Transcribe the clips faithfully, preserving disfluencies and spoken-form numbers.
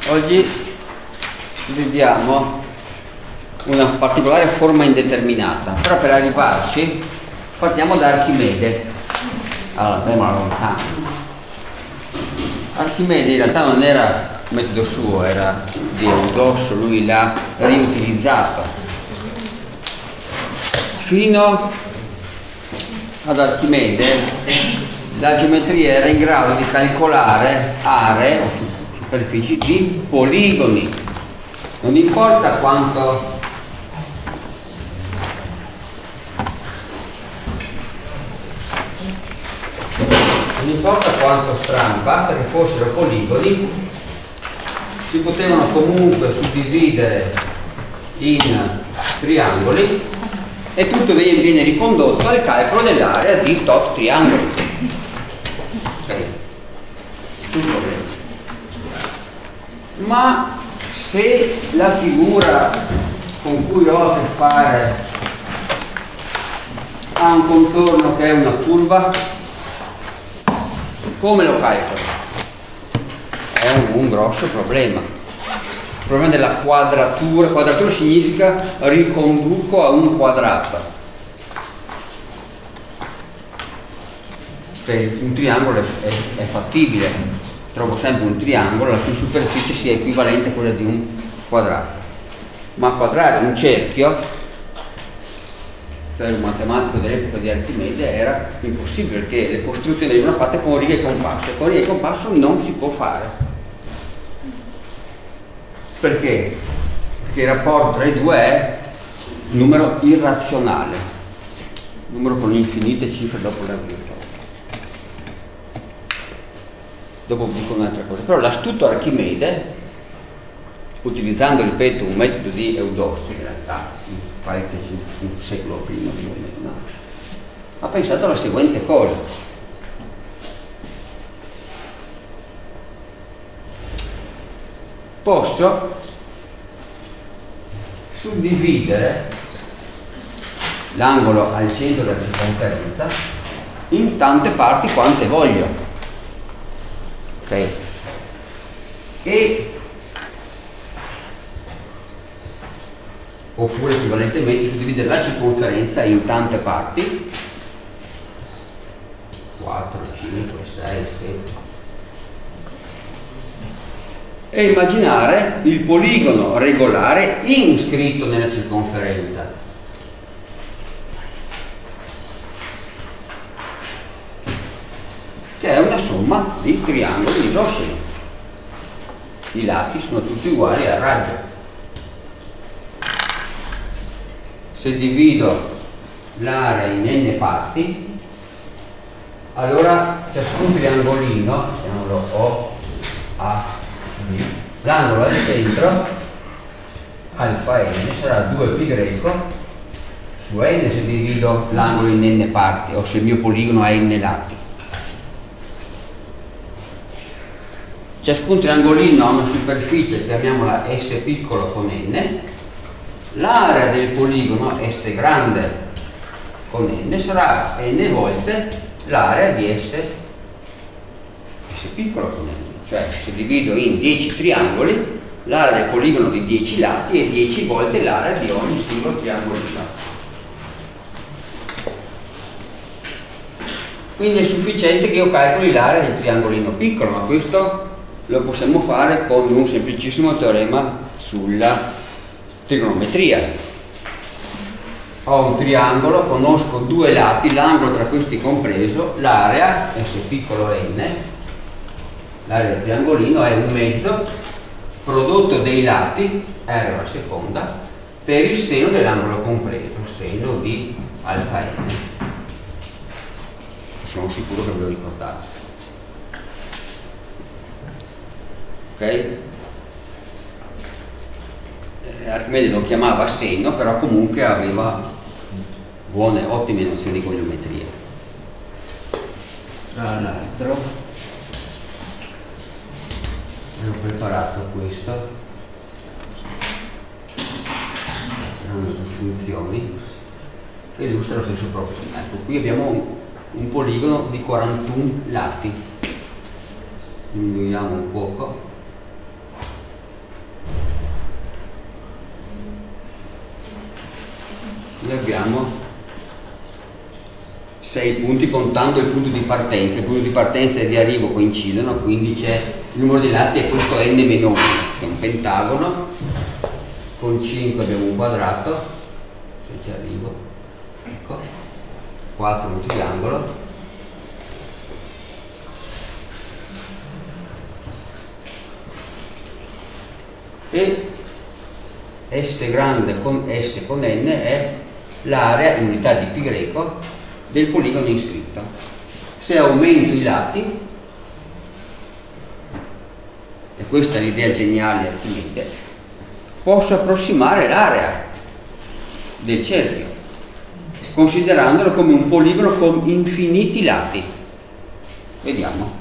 Oggi vediamo una particolare forma indeterminata, però per arrivarci partiamo da Archimede. Allora, andiamo alla lontana. Archimede in realtà non era un metodo suo, era di Eudosso, lui l'ha riutilizzato fino ad Archimede. La geometria era in grado di calcolare aree o superfici di poligoni. Non importa quanto non importa quanto strani, basta che fossero poligoni, si potevano comunque suddividere in triangoli e tutto viene ricondotto al calcolo dell'area di tot triangoli. Okay. Sul problema. Ma se la figura con cui ho a che fare ha un contorno che è una curva, come lo calcolo? È un, un grosso problema. Il problema della quadratura. Quadratura significa riconduco a un quadrato. Per un triangolo è, è, è fattibile. Trovo sempre un triangolo la cui superficie sia equivalente a quella di un quadrato. Ma quadrare un cerchio per un matematico dell'epoca di Archimede era impossibile, perché le costruzioni venivano fatte con righe e compasso, e con righe e compasso non si può fare. Perché? Perché il rapporto tra i due è un numero irrazionale, un numero con infinite cifre dopo la virgola. Dopo vi dico un'altra cosa. Però l'astuto Archimede, utilizzando, ripeto, un metodo di Eudosso, in realtà qualche un secolo prima più o meno, ha pensato alla seguente cosa: posso suddividere l'angolo al centro della circonferenza in tante parti quante voglio. Ok? E oppure equivalentemente suddividere la circonferenza in tante parti, quattro, cinque, sei, sette, e immaginare il poligono regolare inscritto nella circonferenza. Che è una somma di triangoli isosceli. I lati sono tutti uguali al raggio. Se divido l'area in n parti, allora ciascun triangolino, chiamiamolo O, A, B, l'angolo al centro, alfa n, sarà due pi greco su n se divido l'angolo in n parti, o se il mio poligono ha n lati. Ciascun triangolino ha una superficie, chiamiamola S piccolo con n. L'area del poligono S grande con n sarà n volte l'area di S, S piccolo con n. Cioè, se divido in dieci triangoli, l'area del poligono di dieci lati è dieci volte l'area di ogni singolo triangolino. Quindi è sufficiente che io calcoli l'area del triangolino piccolo, ma questo lo possiamo fare con un semplicissimo teorema sulla trigonometria. Ho un triangolo, conosco due lati, l'angolo tra questi compreso, l'area, S piccolo n, l'area del triangolino è un mezzo prodotto dei lati, R alla seconda, per il seno dell'angolo compreso, seno di alfa n. Sono sicuro che ve lo ricordate. Ok? Archimede lo chiamava seno, però comunque aveva buone, ottime nozioni di geometria. Tra l'altro ho preparato questo, erano le funzioni che illustra lo stesso problema. Ecco, qui abbiamo un, un poligono di quarantuno lati, diminuiamo un poco, Qui abbiamo sei punti contando il punto di partenza. Il punto di partenza e di arrivo coincidono, quindi c'è il numero di lati è questo n meno uno, che è un pentagono. Con cinque abbiamo un quadrato, se ci arrivo, ecco, quattro un triangolo. E S grande con S con N è l'area in unità di pi greco del poligono iscritto. Se aumento i lati, e questa è l'idea geniale di Archimede, posso approssimare l'area del cerchio, considerandolo come un poligono con infiniti lati. Vediamo.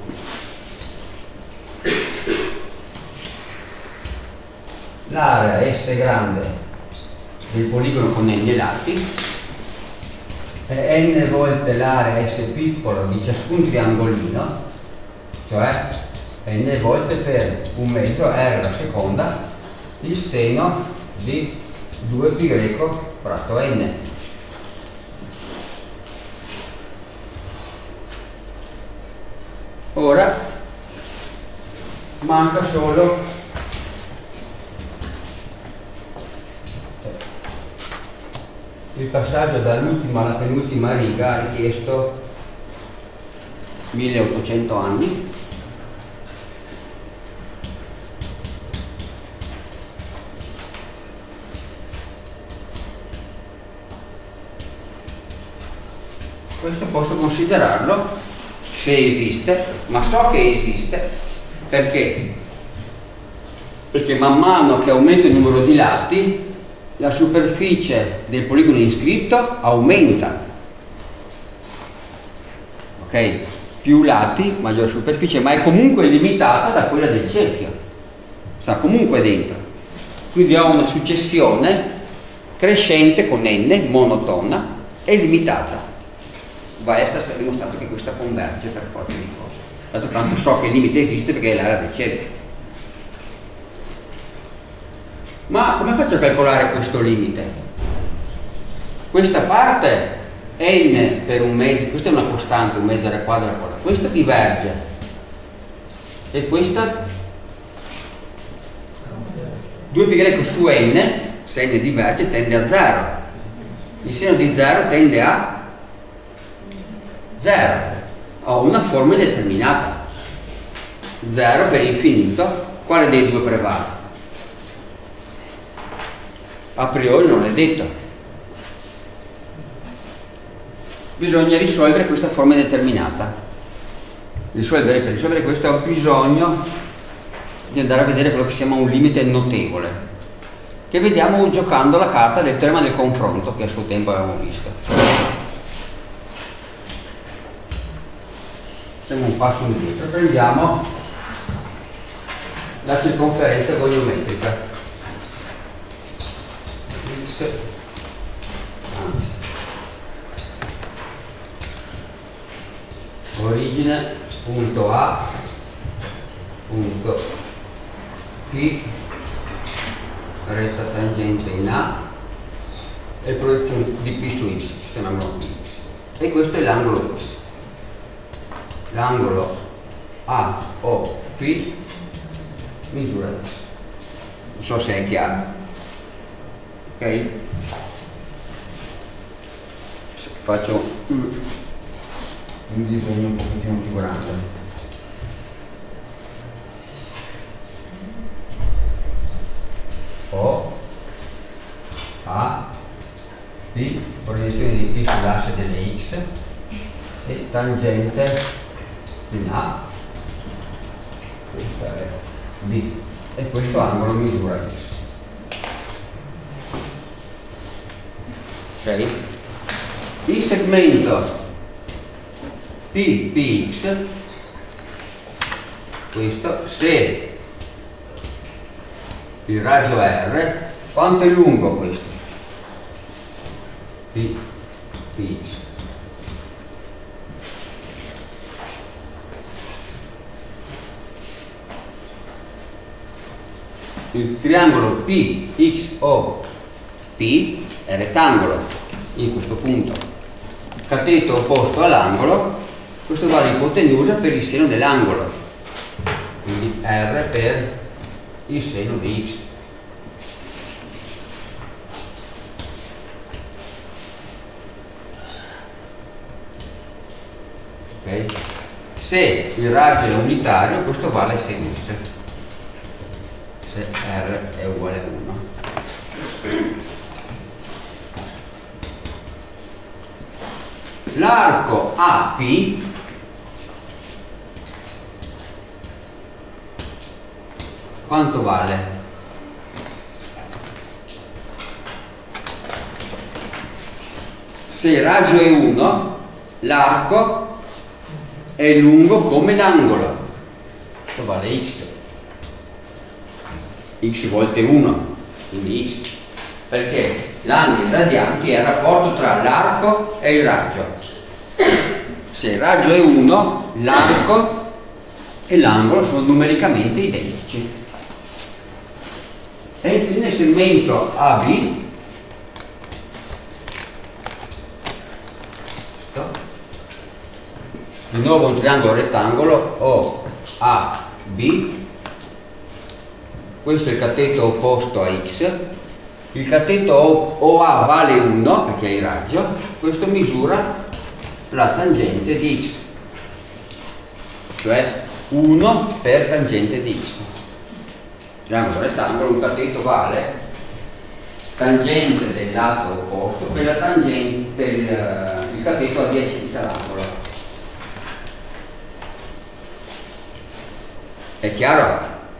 L'area S grande del poligono con n lati è n volte l'area S piccolo di ciascun triangolino, cioè n volte per un mezzo R alla seconda il seno di due pi greco fratto n. Ora manca solo il passaggio dall'ultima alla penultima riga, ha richiesto milleottocento anni. Questo posso considerarlo, se esiste, ma so che esiste, perché? Perché man mano che aumenta il numero di lati, la superficie del poligono iscritto aumenta. Ok? Più lati, maggiore superficie, ma è comunque limitata da quella del cerchio. Sta comunque dentro. Quindi ho una successione crescente con n, monotona, e limitata. Va a sta dimostrato che questa converge per forza di cose. D'altro canto so che il limite esiste perché è l'area del cerchio. Ma come faccio a calcolare questo limite? Questa parte n per un mezzo, questa è una costante, un mezzo r quadro, questa diverge e questa due pi greco su n, se n diverge, tende a zero. Il seno di zero tende a zero. Ho una forma indeterminata. zero per infinito, quale dei due prevale? A priori non è detto. Bisogna risolvere questa forma indeterminata. Risolvere, per risolvere questo ho bisogno di andare a vedere quello che si chiama un limite notevole, che vediamo giocando la carta del teorema del confronto che a suo tempo avevamo visto. Facciamo un passo indietro, prendiamo la circonferenza goniometrica. Anzi, origine punto A punto P, retta tangente in A e proiezione di P su X, chiamiamolo X, e questo è l'angolo X. L'angolo A O P misura X. Non so se è chiaro. Ok? Faccio un disegno un pochettino più grande. O A P, proiezione di P sull'asse delle X e tangente in A, questa è B e questo angolo misura X. Ok? Il segmento P P X, questo, se il raggio R, quanto è lungo questo? P P X. Il triangolo P X O P è rettangolo. in questo punto. Cateto opposto all'angolo, questo vale ipotenusa per il seno dell'angolo, quindi R per il seno di x. Okay. Se il raggio è unitario, questo vale sen x, se R è uguale a uno. L'arco A P quanto vale? Se il raggio è uno, l'arco è lungo come l'angolo, questo vale x, x volte uno, quindi x, perché l'angolo radianti è il rapporto tra l'arco e il raggio. Se il raggio è uno, l'arco e l'angolo sono numericamente identici. E nel segmento A B di nuovo un triangolo rettangolo O A B, questo è il cateto opposto a x, il cateto O A vale uno perché è il raggio, questo misura la tangente di x, cioè uno per tangente di x. Triangolo rettangolo, un cateto vale tangente del lato opposto per la tangente per il, il cateto adiacente all'angolo. È chiaro?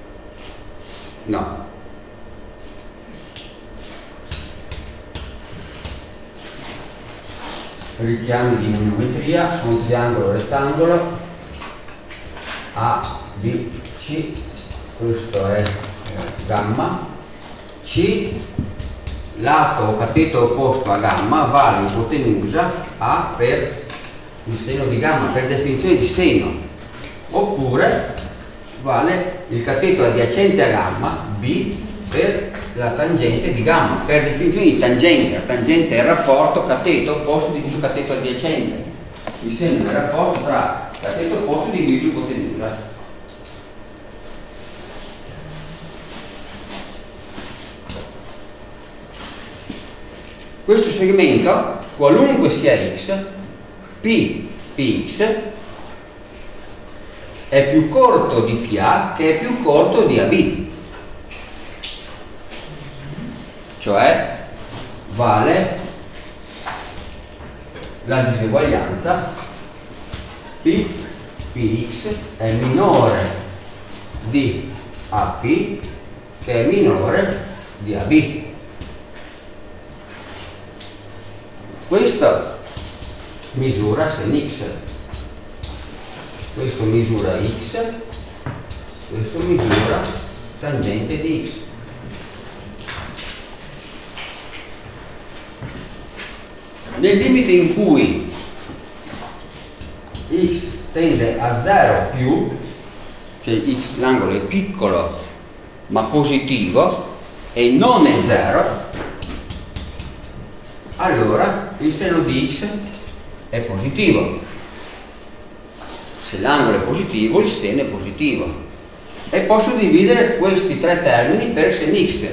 No. Richiami di manometria, un triangolo rettangolo A, B, C, questo è eh, gamma, C, lato o cateto opposto a gamma vale ipotenusa A per il seno di gamma, per definizione di seno, oppure vale il cateto adiacente a gamma B per la tangente di gamma, per definizione di tangente. La tangente è il rapporto cateto opposto diviso cateto adiacente, il seno è il rapporto tra cateto opposto diviso ipotenusa. Questo segmento, qualunque sia x, P Px, è più corto di P A che è più corto di A B, cioè vale la diseguaglianza P Px è minore di A P che è minore di A B. Questo misura sen x, questo misura x, questo misura tangente di x. Nel limite in cui x tende a zero più, cioè x, l'angolo è piccolo ma positivo e non è zero, allora il seno di x è positivo. Se l'angolo è positivo, il seno è positivo. E posso dividere questi tre termini per sen x.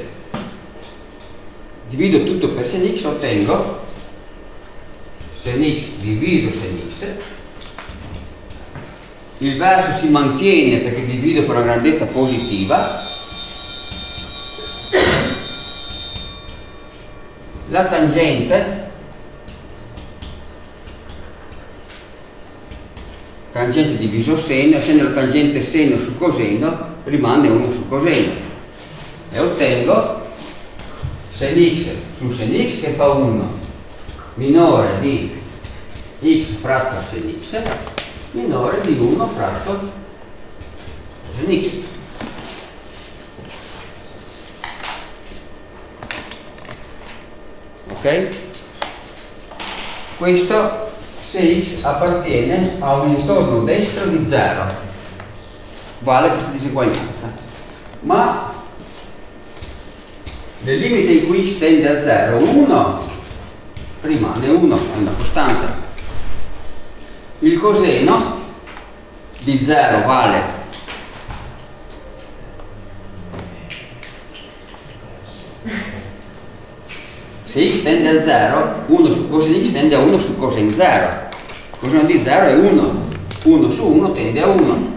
Divido tutto per sen x, ottengo sen x diviso sen x. Il verso si mantiene perché divido per una grandezza positiva. La tangente, tangente diviso seno, essendo la tangente seno su coseno, rimane uno su coseno. E ottengo sen x su sen x che fa uno, minore di x fratto sen x, minore di uno fratto sen x. Ok? Questo se x appartiene a un intorno destro di zero, vale questa diseguaglianza. Ma nel limite in cui x tende a zero, uno prima ne uno è una costante. Il coseno di zero vale se x tende a zero, uno su coseno x tende a uno su coseno zero. Coseno di zero è uno, uno su uno tende a uno.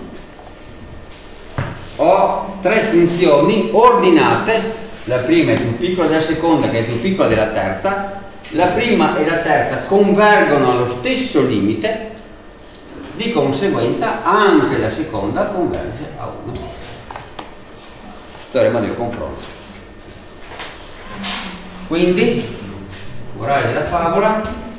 Ho tre funzioni ordinate, la prima è più piccola della seconda che è più piccola della terza, la prima e la terza convergono allo stesso limite, di conseguenza anche la seconda converge a uno. Teorema del confronto. Quindi, morale della favola,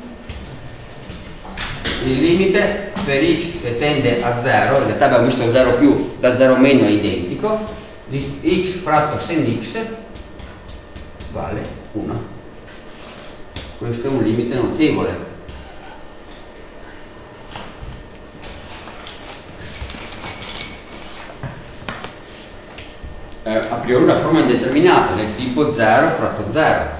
il limite per x che tende a zero, in realtà abbiamo visto zero più, da zero meno è identico, di x fratto sen x vale uno. Questo è un limite notevole. Eh, a priori una forma indeterminata del tipo zero fratto zero.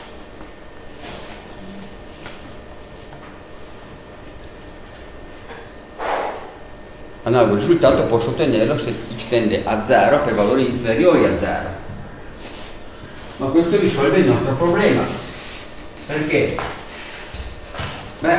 Analogo risultato posso ottenerlo se x tende a zero per valori inferiori a zero. Ma questo risolve il nostro problema. Perché? Beh,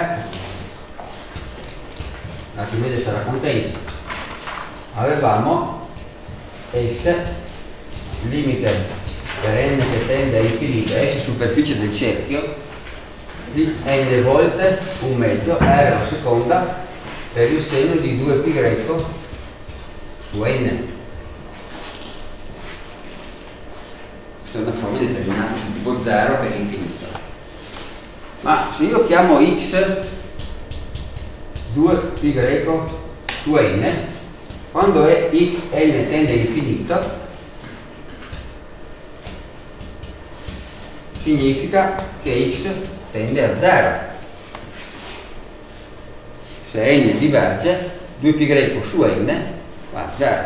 Archimede sarà contento. Avevamo S, limite per n che tende a infinito, S superficie del cerchio, di n volte un mezzo, R la seconda, per il seno di due pi greco su n. Questa è una forma determinata di tipo zero per infinito. Ma se io chiamo x due pi greco su n, quando è x n tende a infinito, significa che x tende a zero. Se n diverge, due pi greco su n va a zero.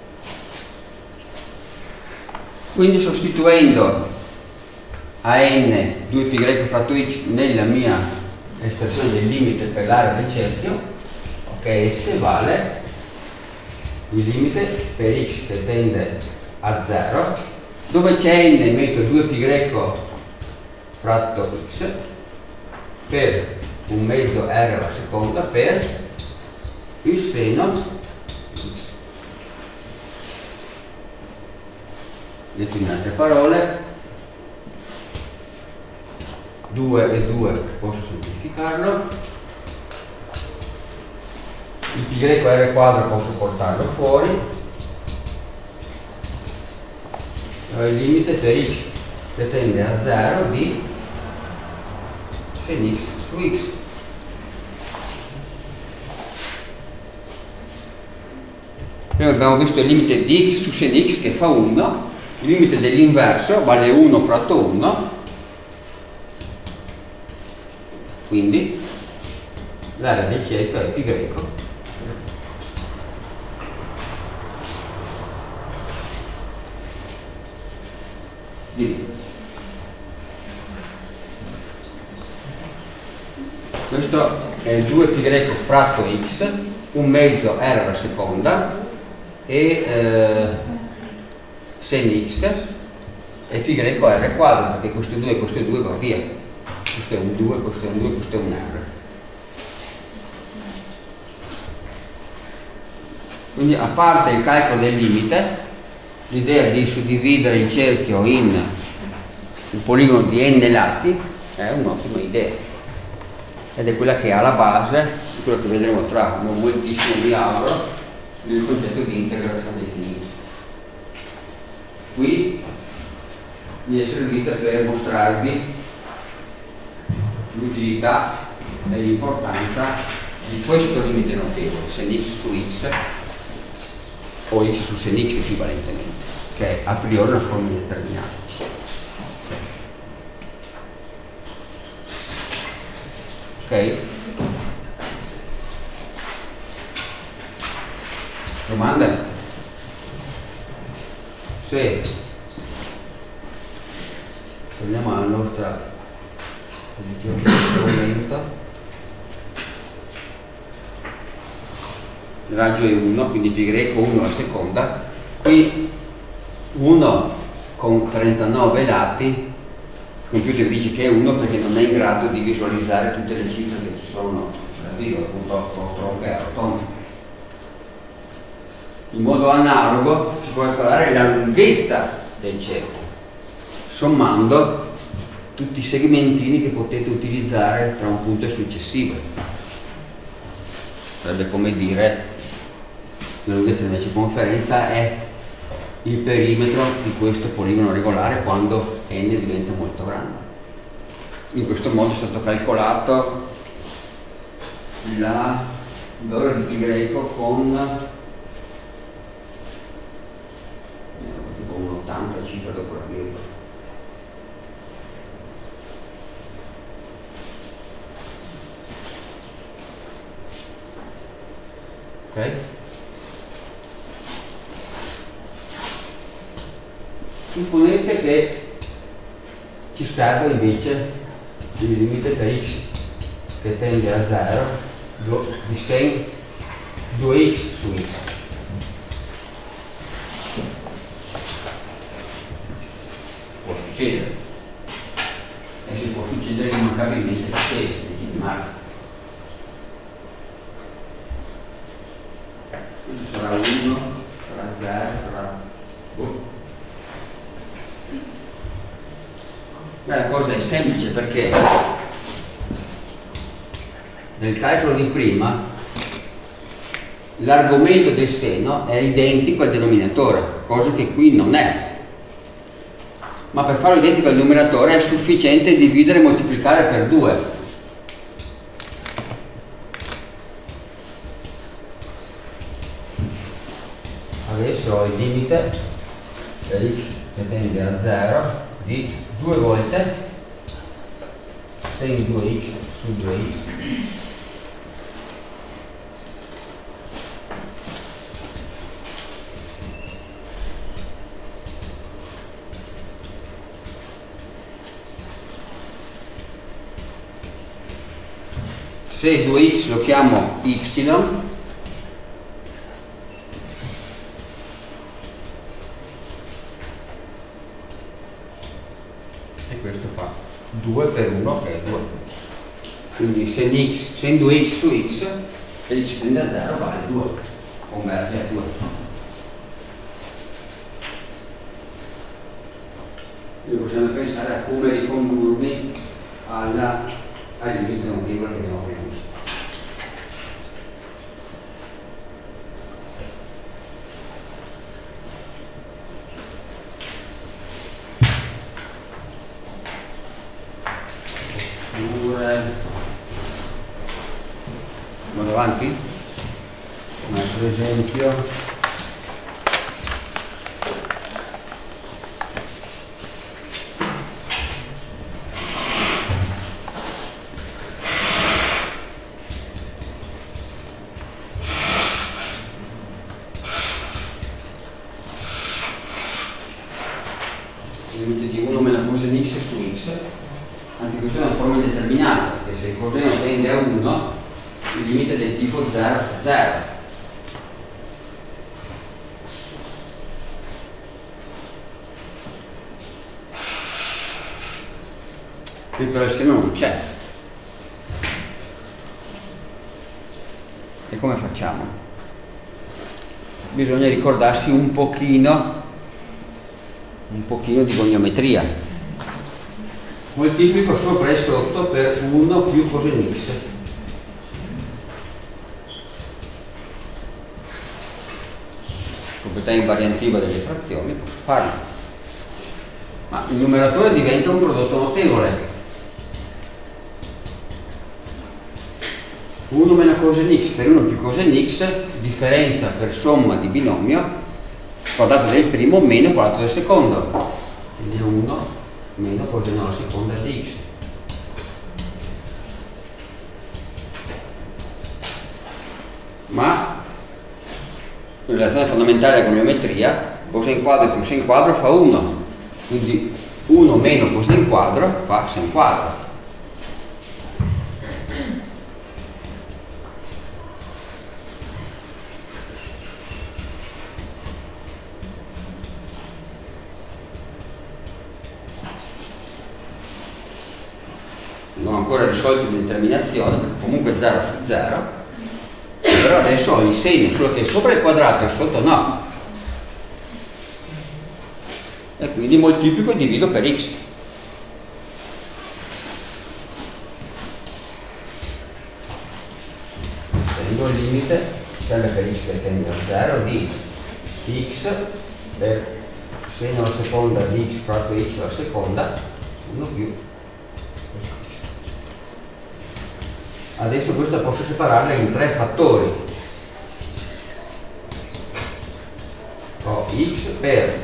Quindi sostituendo a n due pi greco fratto x nella mia espressione del limite per l'area del cerchio, ok, S vale il limite per x che tende a zero, dove c'è n metto due pi greco fratto x per un mezzo R alla seconda per il seno x. Detto in altre parole, due e due posso semplificarlo, il pi greco R quadro posso portarlo fuori, il limite per x che tende a zero di sen x su x. Prima abbiamo visto il limite di x su sen x che fa uno, il limite dell'inverso vale uno fratto uno, quindi l'area del cerchio è pi greco. Questo è due pi greco fratto x, un mezzo R alla seconda e eh, sen x e pi greco R quadro, perché questo due e questo due va via. Questo è un due, questo è un due, questo è un R. Quindi a parte il calcolo del limite, l'idea di suddividere il cerchio in un poligono di n lati è un'ottima idea. Ed è quella che ha la base di quello che vedremo tra un momentissimo, mi auguro, del concetto di integrazione definita. Qui mi è servita per mostrarvi l'utilità e l'importanza di questo limite notevole, sen x su x o x su sen x equivalentemente, che è a priori una forma indeterminata. Ok? Domande? Se torniamo alla nostra il raggio è uno, quindi pi greco uno alla seconda. Qui uno con trentanove lati, il computer dice che è uno perché non è in grado di visualizzare tutte le cifre che ci sono nella virgola, purtroppo troppo è rotondo. In modo analogo si può calcolare la lunghezza del cerchio, sommando tutti i segmentini che potete utilizzare tra un punto e successivo. Sarebbe come dire, la lunghezza della circonferenza è il perimetro di questo poligono regolare quando n diventa molto grande. In questo modo è stato calcolato la valore di pi greco con un ottanta cifra dopo la virgola. Ok? Supponete che ci serve invece il limite per x che tende a zero di sen due x su x. Può succedere, e se può succedere immancabilmente succede, legittimare. Questo sarà uno, sarà zero, sarà boh. La cosa è semplice perché nel calcolo di prima l'argomento del seno è identico al denominatore, cosa che qui non è. Ma per farlo identico al denominatore è sufficiente dividere e moltiplicare per due. Adesso ho il limite per x che tende a zero di due volte sen due x su due x se due x lo chiamo y e questo fa due per uno che è due, quindi sen, x, sen due x su x e x tende a zero vale due, converge a due. Quindi possiamo pensare a come ricondurmi alla, al limite notevole che abbiamo appena visto. Vado avanti? Un altro esempio. Il limite di uno meno coseno x su x. Anche questa è una forma indeterminata, perché se il coseno tende a uno, il limite è del tipo zero su zero. Qui però il seno non c'è. E come facciamo? Bisogna ricordarsi un pochino, un pochino di goniometria. Moltiplico sopra e sotto per uno più coseno x. Proprietà invariantiva delle frazioni, posso farlo. Ma il numeratore diventa un prodotto notevole. uno meno coseno x per uno più coseno x, differenza per somma di binomio, quadrato del primo meno quadrato del secondo. Quindi è uno meno coseno alla seconda di x. Ma in relazione fondamentale della goniometria, coseno quadro più sen quadro fa uno, quindi uno meno coseno quadro fa sen quadro. ancora risolto l'indeterminazione, comunque zero su zero, però adesso ho il segno, solo che sopra il quadrato e sotto no. E quindi moltiplico e divido per x. Prendo il limite, sempre per x che tende a zero, di x per seno alla seconda di x quattro x alla seconda, uno più. Adesso questa posso separarla in tre fattori. Ho x per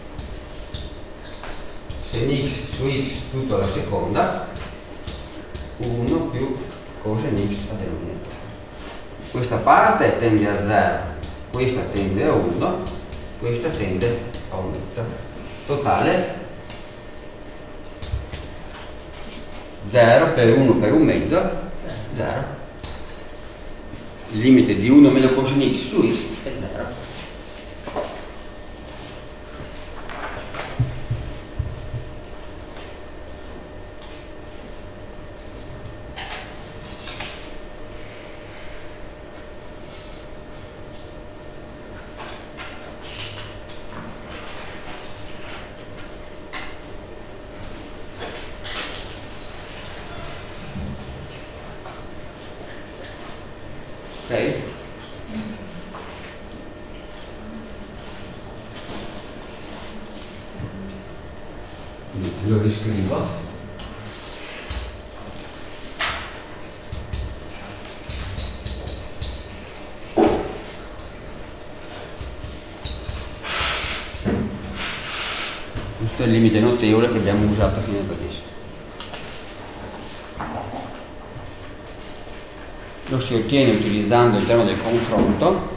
sen x su x tutto alla seconda, uno più cosen x a denominatore. Questa parte tende a zero, questa tende a uno, questa tende a un mezzo. Totale zero per uno per un mezzo, zero. Il limite di uno meno cosen x su x è zero. Ok? Lo riscrivo. Questo è il limite notevole che abbiamo usato fino ad adesso. Lo si ottiene utilizzando il termine del confronto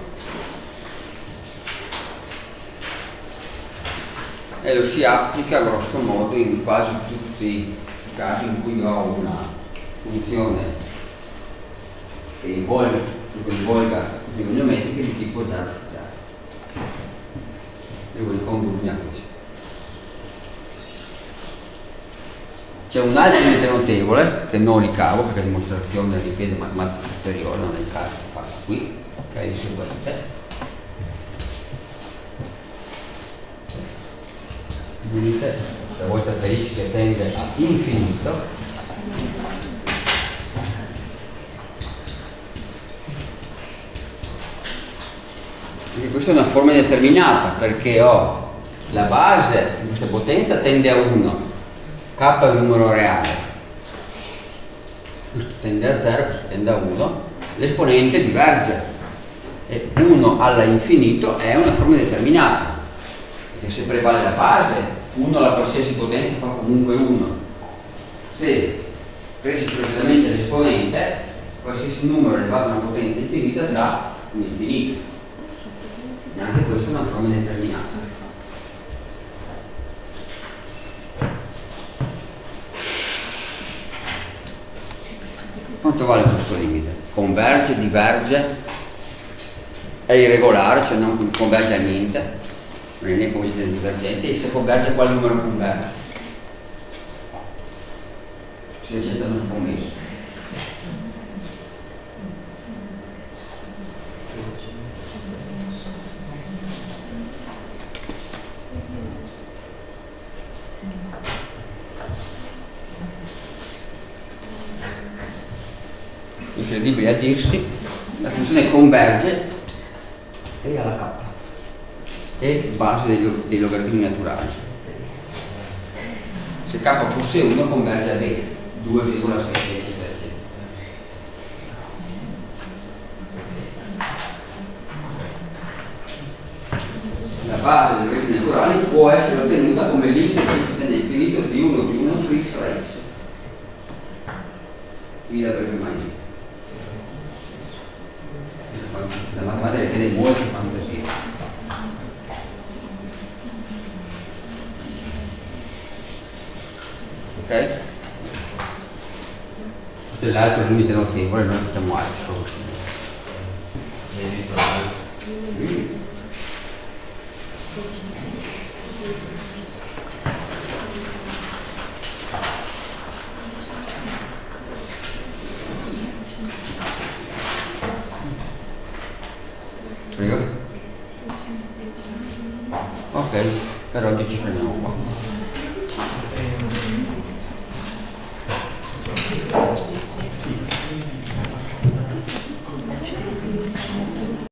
e lo si applica grosso modo in quasi tutti i casi in cui ho una funzione che coinvolga trigonometriche di tipo zero su zero. Devo ricondurmi a questo. C'è un altro limite notevole che non ricavo perché la dimostrazione richiede matematica superiore, non è il caso di farla qui, che è il seguente. Limite, stavolta per x che tende a infinito, e questa è una forma determinata perché ho la base di questa potenza tende a uno, k è un numero reale, questo tende a zero, questo tende a uno, l'esponente diverge e uno alla infinito è una forma determinata perché se prevale la base uno alla qualsiasi potenza fa comunque uno, se cresce precisamente l'esponente qualsiasi numero elevato a una potenza infinita dà un infinito, neanche questa è una forma determinata. Quanto vale questo limite? Converge, diverge, è irregolare, cioè non converge a niente, non è né convergente né divergente, e se converge quale numero converge? Si accetta uno scommesso. Incredibile a dirsi, la funzione converge e alla k, è base dei, dei logaritmi naturali. Se k fosse uno converge a d, due virgola sette. La base dei logaritmi naturali può essere ottenuta come limite nell'infinito di uno più uno su x alla x. Qui l'avremo mai detto. La matematica richiede molta fantasia. Ok? Questo è l'altro limite notevole, noi facciamo altro solo questo. Mm. Ok, per oggi ci fermiamo qua.